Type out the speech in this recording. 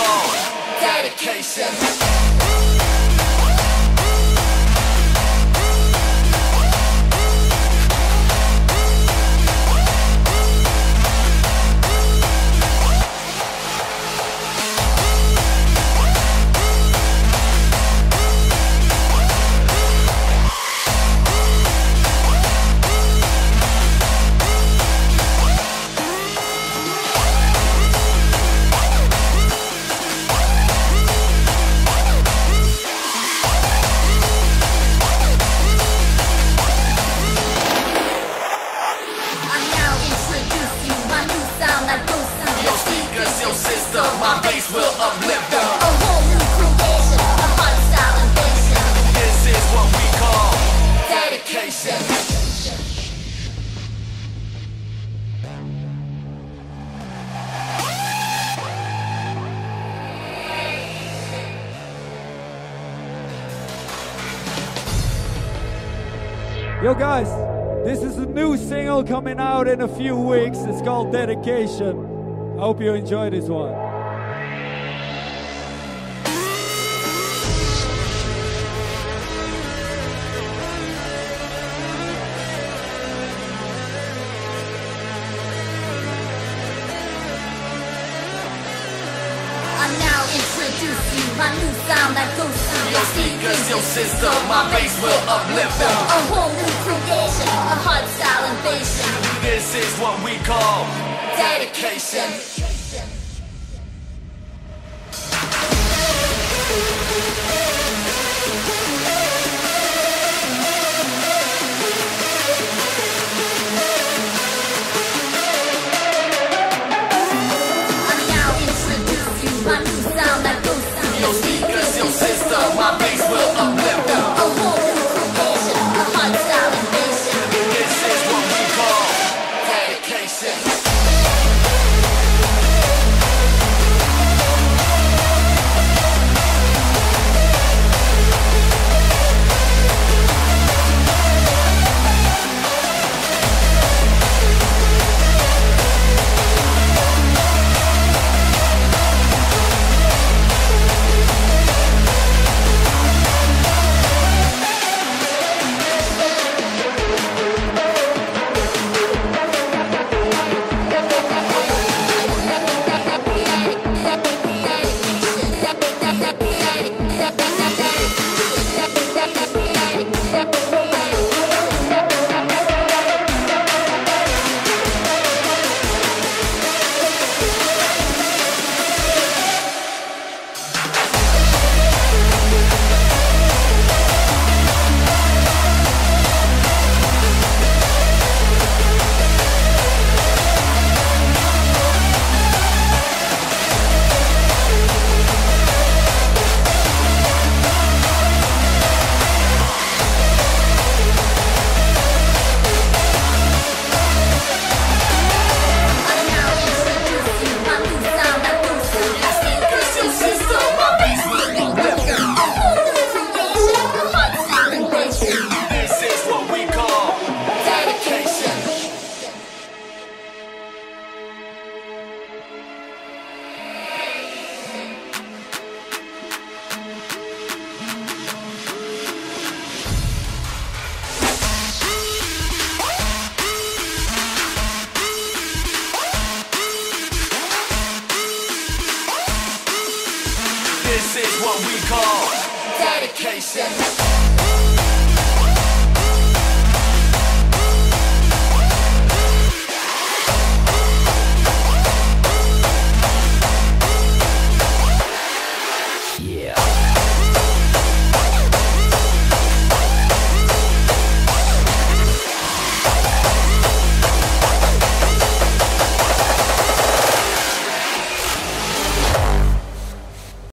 call dedication. My bass will uplift them. A whole new creation, a hard style invasion. This is what we call dedication. Yo guys, this is a new single coming out in a few weeks. It's called Dedication. I hope you enjoy this one. I now introduce you, my new sound that goes through Your speakers, your system, my bass will uplift them. a whole new creation, a hard style invasion. This is what we call dedication. Your speakers, your system, my bass will uplift them. A whole new creation, a hard style invasion. This is what we call dedication. This is what we call dedication.